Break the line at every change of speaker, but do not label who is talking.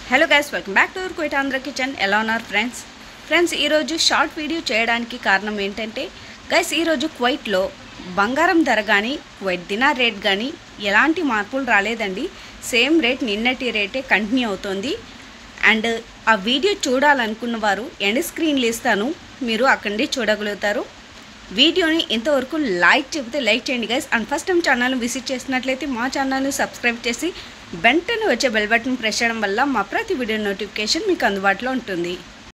Hello guys, welcome back to our Kuwait Andhra kitchen. ఎలా ఉన్నారు friends ఈరోజు షార్ట్ వీడియో చేయడానికి కారణం ఏంటంటే గైస్, ఈరోజు కువైట్లో బంగారం ధర కానీ కువైట్ దినార్ రేట్ కానీ ఎలాంటి మార్పులు రాలేదండి. సేమ్ రేట్, నిన్నటి రేటే కంటిన్యూ అవుతుంది. అండ్ ఆ వీడియో చూడాలనుకున్న వారు ఎండ్ స్క్రీన్లు ఇస్తాను, మీరు అక్కడి చూడగలుగుతారు. వీడియోని ఇంతవరకు లైక్ చెబితే లైక్ చేయండి గైస్. అండ్ ఫస్ట్ టైం ఛానల్ని విజిట్ చేసినట్లయితే మా ఛానల్ని సబ్స్క్రైబ్ చేసి వెంటనే వచ్చే బెల్ బటన్ ప్రెస్ చేయడం వల్ల మా ప్రతి వీడియో నోటిఫికేషన్ మీకు అందుబాటులో ఉంటుంది.